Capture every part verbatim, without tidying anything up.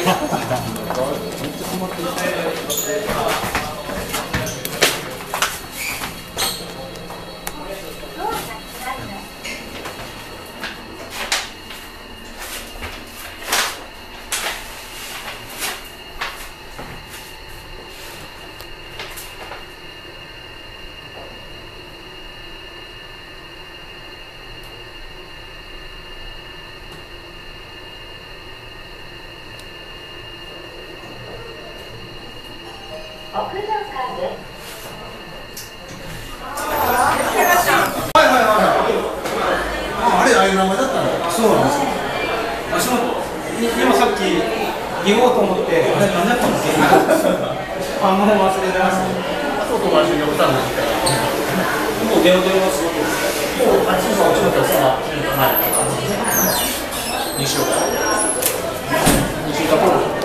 屋上階です。 はいはいはいはい。あ、あれああいう名前だったの。そうなんですよ。 私も今さっき言おうと思って、あれ何だったんだっけ？あ、もう忘れてました。 そう友達に呼んだんですけど。 もう電話電話するんですか？ もうあっちの方落ちのとさ、にしようか。西田ポール。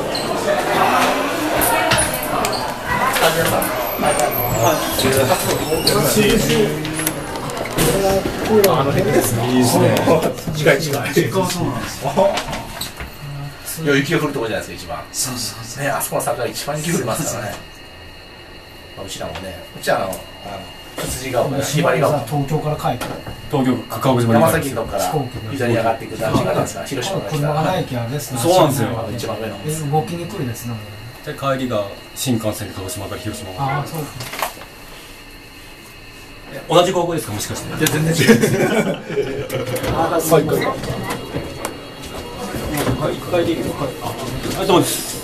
あの辺ですね。いいですね。近い近い。 実家はそうなんですよ。 いや、雪が降るところじゃないですか、一番。 そうそうそう。 ね、あそこの坂が一番雪降りますからね。うちらもね、うちはあの、羊が丘、ひばりが丘。 東京から帰って東京川口まで山崎のから左上がっていく団地があるんですか、広島から来た車がなら。 い駅あれですね。 そうなんですよあの一番上の方です。 動きにくいですね。 で帰りが新幹線で鹿児島から広島まああ、そうか。 で同じ高校ですかもしかしていや、全然違う。あ、そういうこと。 はい一回でいいですかあ、ありがとうございます